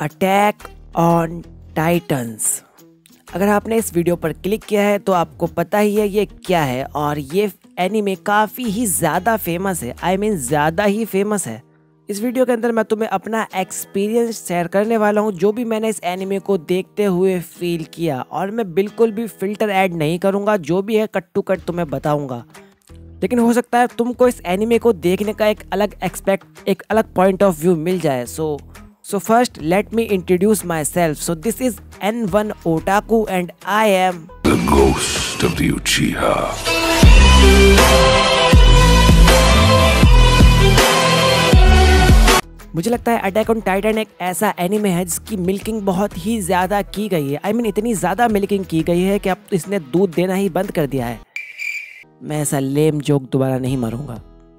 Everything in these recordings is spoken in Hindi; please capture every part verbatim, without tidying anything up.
Attack on Titans. अगर आपने इस वीडियो पर क्लिक किया है तो आपको पता ही है ये क्या है, और ये एनीमे काफ़ी ही ज़्यादा फेमस है। आई मीन ज़्यादा ही फेमस है। इस वीडियो के अंदर मैं तुम्हें अपना एक्सपीरियंस शेयर करने वाला हूँ, जो भी मैंने इस एनीमे को देखते हुए फील किया, और मैं बिल्कुल भी फिल्टर ऐड नहीं करूँगा, जो भी है कट टू कट तुम्हें बताऊँगा। लेकिन हो सकता है तुमको इस एनीमे को देखने का एक अलग एक्सपेक्ट एक अलग पॉइंट ऑफ व्यू मिल जाए। सो So first, let me introduce myself. So this is N one Otaku and I am the ghost of the Uchiha. मुझे लगता है अटैक ऑन टाइटन एक ऐसा एनीमे है जिसकी मिल्किंग बहुत ही ज़्यादा की गई है। आई I मीन mean, इतनी ज़्यादा मिल्किंग की गई है कि अब इसने दूध देना ही बंद कर दिया है। मैं ऐसा लेम जोक दोबारा नहीं मारूंगा।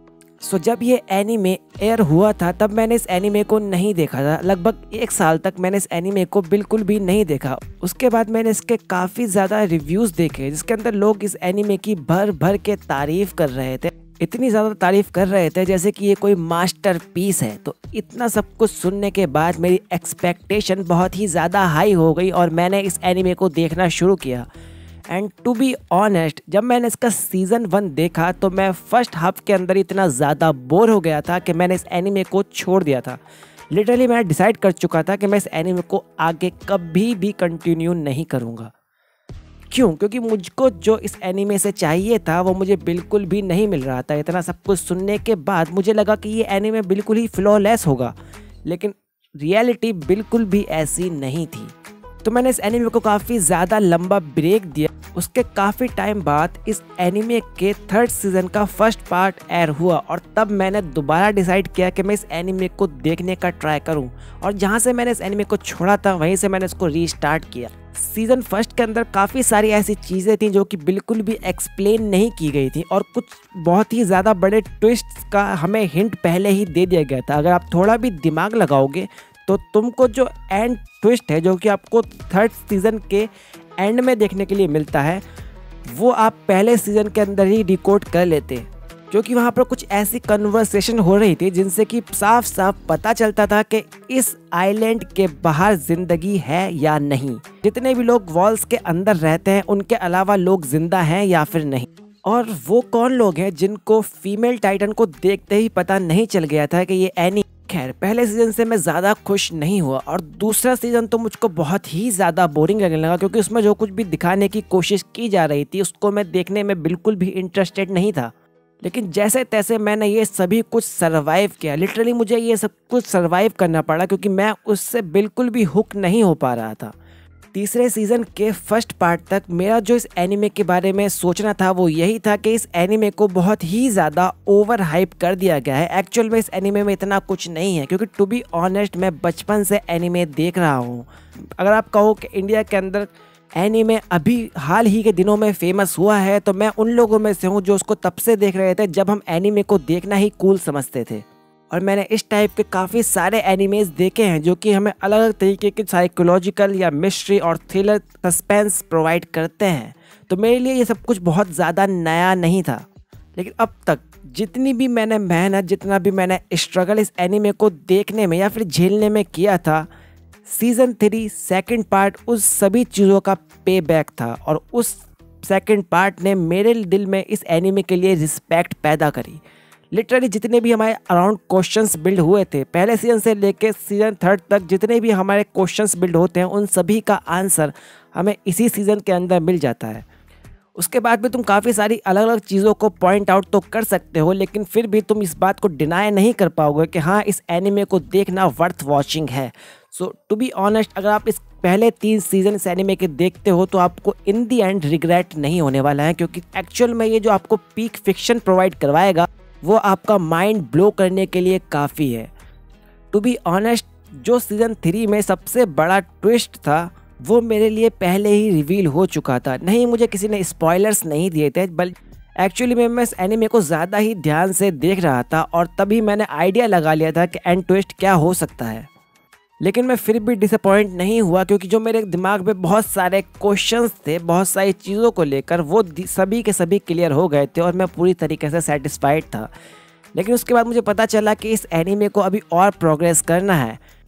सो so, जब ये एनीमे एयर हुआ था तब मैंने इस एनीमे को नहीं देखा था। लगभग एक साल तक मैंने इस एनीमे को बिल्कुल भी नहीं देखा। उसके बाद मैंने इसके काफ़ी ज़्यादा रिव्यूज़ देखे जिसके अंदर लोग इस एनीमे की भर भर के तारीफ़ कर रहे थे। इतनी ज़्यादा तारीफ़ कर रहे थे जैसे कि ये कोई मास्टरपीस है। तो इतना सब कुछ सुनने के बाद मेरी एक्सपेक्टेशन बहुत ही ज़्यादा हाई हो गई और मैंने इस एनीमे को देखना शुरू किया। एंड टू बी ऑनेस्ट, जब मैंने इसका सीज़न वन देखा तो मैं फर्स्ट हाफ के अंदर इतना ज़्यादा बोर हो गया था कि मैंने इस एनीमे को छोड़ दिया था। लिटरली मैं डिसाइड कर चुका था कि मैं इस एनीमे को आगे कभी भी कंटिन्यू नहीं करूँगा। क्यों? क्योंकि मुझको जो इस एनीमे से चाहिए था वो मुझे बिल्कुल भी नहीं मिल रहा था। इतना सब कुछ सुनने के बाद मुझे लगा कि ये एनीमे बिल्कुल ही फ्लॉलेस होगा, लेकिन रियलिटी बिल्कुल भी ऐसी नहीं थी। तो मैंने इस एनीमे को काफ़ी ज़्यादा लंबा ब्रेक दिया। उसके काफ़ी टाइम बाद इस एनीमे के थर्ड सीज़न का फर्स्ट पार्ट एयर हुआ और तब मैंने दोबारा डिसाइड किया कि मैं इस एनीमे को देखने का ट्राई करूं, और जहां से मैंने इस एनीमे को छोड़ा था वहीं से मैंने इसको रीस्टार्ट किया। सीज़न फर्स्ट के अंदर काफ़ी सारी ऐसी चीज़ें थी जो कि बिल्कुल भी एक्सप्लेन नहीं की गई थी, और कुछ बहुत ही ज़्यादा बड़े ट्विस्ट का हमें हिंट पहले ही दे दिया गया था। अगर आप थोड़ा भी दिमाग लगाओगे तो तुमको जो एंड ट्विस्ट है, जो कि आपको थर्ड सीज़न के एंड में देखने के लिए मिलता है, वो आप पहले सीज़न के अंदर ही डिकोड कर लेते, क्योंकि वहाँ पर कुछ ऐसी कन्वर्सेशन हो रही थी जिनसे कि साफ साफ पता चलता था कि इस आइलैंड के बाहर ज़िंदगी है या नहीं। जितने भी लोग वॉल्स के अंदर रहते हैं उनके अलावा लोग जिंदा हैं या फिर नहीं, और वो कौन लोग हैं जिनको फीमेल टाइटन को देखते ही पता नहीं चल गया था कि ये एनी। खैर, पहले सीजन से मैं ज़्यादा खुश नहीं हुआ, और दूसरा सीज़न तो मुझको बहुत ही ज़्यादा बोरिंग लगने लगा, क्योंकि उसमें जो कुछ भी दिखाने की कोशिश की जा रही थी उसको मैं देखने में बिल्कुल भी इंटरेस्टेड नहीं था। लेकिन जैसे तैसे मैंने ये सभी कुछ सरवाइव किया। लिटरली मुझे ये सब कुछ सरवाइव करना पड़ा, क्योंकि मैं उससे बिल्कुल भी हुक नहीं हो पा रहा था। तीसरे सीज़न के फर्स्ट पार्ट तक मेरा जो इस एनीमे के बारे में सोचना था वो यही था कि इस एनीमे को बहुत ही ज़्यादा ओवर हाइप कर दिया गया है। एक्चुअल में इस एनीमे में इतना कुछ नहीं है, क्योंकि टू बी ऑनेस्ट मैं बचपन से एनीमे देख रहा हूँ। अगर आप कहो कि इंडिया के अंदर एनीमे अभी हाल ही के दिनों में फेमस हुआ है, तो मैं उन लोगों में से हूँ जो उसको तब से देख रहे थे जब हम एनीमे को देखना ही कूल समझते थे। और मैंने इस टाइप के काफ़ी सारे एनिमेज देखे हैं जो कि हमें अलग अलग तरीके के साइकोलॉजिकल या मिस्ट्री और थ्रिलर सस्पेंस प्रोवाइड करते हैं। तो मेरे लिए ये सब कुछ बहुत ज़्यादा नया नहीं था। लेकिन अब तक जितनी भी मैंने मेहनत, जितना भी मैंने स्ट्रगल इस एनीमे को देखने में या फिर झेलने में किया था, सीज़न थ्री सेकेंड पार्ट उस सभी चीज़ों का पे बैक था, और उस सेकेंड पार्ट ने मेरे दिल में इस एनीमे के लिए रिस्पेक्ट पैदा करी। लिटरली जितने भी हमारे अराउंड क्वेश्चंस बिल्ड हुए थे पहले सीजन से लेके सीजन थर्ड तक, जितने भी हमारे क्वेश्चंस बिल्ड होते हैं उन सभी का आंसर हमें इसी सीज़न के अंदर मिल जाता है। उसके बाद भी तुम काफ़ी सारी अलग अलग चीज़ों को पॉइंट आउट तो कर सकते हो, लेकिन फिर भी तुम इस बात को डिनाई नहीं कर पाओगे कि हाँ, इस एनीमे को देखना वर्थ वॉचिंग है। सो टू बी ऑनेस्ट, अगर आप इस पहले तीन सीजन इस एनीमे के देखते हो तो आपको इन दी एंड रिग्रेट नहीं होने वाला है, क्योंकि एक्चुअल में ये जो आपको पीक फिक्शन प्रोवाइड करवाएगा वो आपका माइंड ब्लो करने के लिए काफ़ी है। टू बी ऑनेस्ट, जो सीज़न थ्री में सबसे बड़ा ट्विस्ट था वो मेरे लिए पहले ही रिवील हो चुका था। नहीं, मुझे किसी ने स्पॉयलर्स नहीं दिए थे, बल्कि एक्चुअली मैं मैं इस एनीमे को ज़्यादा ही ध्यान से देख रहा था, और तभी मैंने आइडिया लगा लिया था कि एंड ट्विस्ट क्या हो सकता है। लेकिन मैं फिर भी डिसअपॉइंट नहीं हुआ, क्योंकि जो मेरे दिमाग में बहुत सारे क्वेश्चंस थे बहुत सारी चीज़ों को लेकर, वो सभी के सभी क्लियर हो गए थे और मैं पूरी तरीके से सेटिस्फाइड था। लेकिन उसके बाद मुझे पता चला कि इस एनीमे को अभी और प्रोग्रेस करना है।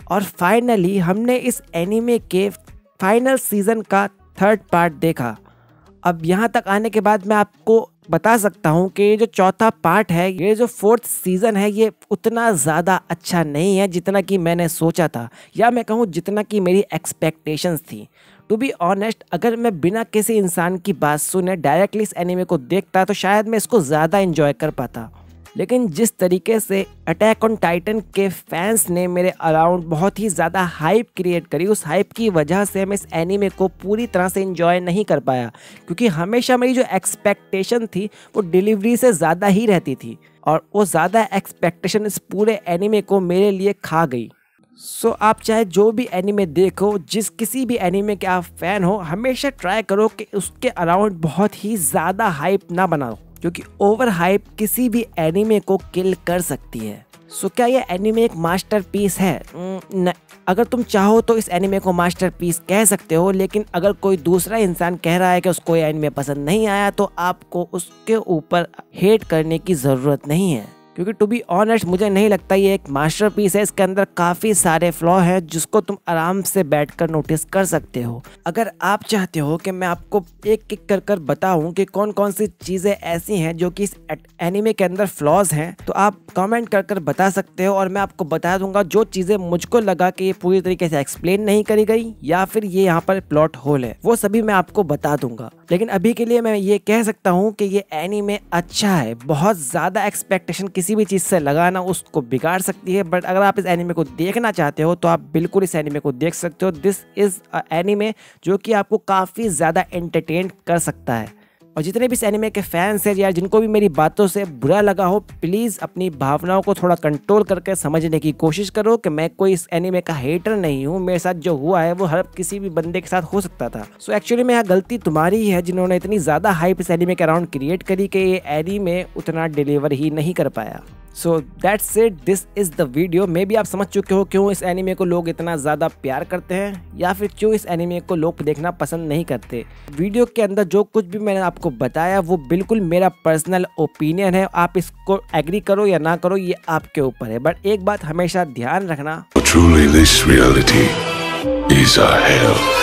और फाइनली हमने इस एनीमे के फाइनल सीजन का थर्ड पार्ट देखा। अब यहाँ तक आने के बाद मैं आपको बता सकता हूँ कि ये जो चौथा पार्ट है, ये जो फोर्थ सीज़न है, ये उतना ज़्यादा अच्छा नहीं है जितना कि मैंने सोचा था, या मैं कहूँ जितना कि मेरी एक्सपेक्टेशंस थी। टू बी ऑनेस्ट, अगर मैं बिना किसी इंसान की बात सुने डायरेक्टली इस एनीमे को देखता तो शायद मैं इसको ज़्यादा एंजॉय कर पाता। लेकिन जिस तरीके से अटैक ऑन टाइटन के फैंस ने मेरे अराउंड बहुत ही ज़्यादा हाइप क्रिएट करी, उस हाइप की वजह से मैं इस एनीमे को पूरी तरह से एंजॉय नहीं कर पाया, क्योंकि हमेशा मेरी जो एक्सपेक्टेशन थी वो डिलीवरी से ज़्यादा ही रहती थी, और वो ज़्यादा एक्सपेक्टेशन इस पूरे एनीमे को मेरे लिए खा गई। सो so, आप चाहे जो भी एनीमे देखो, जिस किसी भी एनीमे के आप फैन हो, हमेशा ट्राई करो कि उसके अराउंड बहुत ही ज़्यादा हाइप ना बनाओ, क्योंकि ओवर हाइप किसी भी एनीमे को किल कर सकती है। सो so, क्या ये एनीमे एक मास्टरपीस है? न, अगर तुम चाहो तो इस एनीमे को मास्टरपीस कह सकते हो, लेकिन अगर कोई दूसरा इंसान कह रहा है कि उसको ये एनीमे पसंद नहीं आया तो आपको उसके ऊपर हेट करने की ज़रूरत नहीं है, क्योंकि टू बी ऑनेस्ट मुझे नहीं लगता ये एक मास्टरपीस है। इसके अंदर काफ़ी सारे फ्लॉ हैं जिसको तुम आराम से बैठकर नोटिस कर सकते हो। अगर आप चाहते हो कि मैं आपको एक एक कर कर बताऊं कि कौन कौन सी चीज़ें ऐसी हैं जो कि इस एनीमे के अंदर फ्लॉज हैं, तो आप कमेंट कर कर बता सकते हो, और मैं आपको बता दूंगा जो चीज़ें मुझको लगा कि ये पूरी तरीके से एक्सप्लेन नहीं करी गई या फिर ये यहाँ पर प्लॉट होल है, वो सभी मैं आपको बता दूंगा। लेकिन अभी के लिए मैं ये कह सकता हूँ कि ये एनीमे अच्छा है। बहुत ज़्यादा एक्सपेक्टेशन किसी भी चीज़ से लगाना उसको बिगाड़ सकती है, बट अगर आप इस एनीमे को देखना चाहते हो तो आप बिल्कुल इस एनीमे को देख सकते हो। दिस इज़ अ एनीमे जो कि आपको काफ़ी ज़्यादा एंटरटेन कर सकता है। और जितने भी इस एनीमे के फैंस हैं यार, जिनको भी मेरी बातों से बुरा लगा हो, प्लीज़ अपनी भावनाओं को थोड़ा कंट्रोल करके समझने की कोशिश करो कि मैं कोई इस एनीमे का हेटर नहीं हूँ। मेरे साथ जो हुआ है वो हर किसी भी बंदे के साथ हो सकता था। सो एक्चुअली में यहाँ गलती तुम्हारी ही है, जिन्होंने इतनी ज़्यादा हाइप इस एनीमे के अराउंड क्रिएट करी कि ये एनीमे उतना डिलीवर ही नहीं कर पाया। So that's it, this is the video. Maybe आप समझ चुके हो क्यों इस एनीमे को लोग इतना ज़्यादा प्यार करते हैं, या फिर क्यों इस एनीमे को लोग देखना पसंद नहीं करते। वीडियो के अंदर जो कुछ भी मैंने आपको बताया वो बिल्कुल मेरा पर्सनल ओपिनियन है। आप इसको एग्री करो या ना करो, ये आपके ऊपर है, बट एक बात हमेशा ध्यान रखना, Truly this reality is a hell.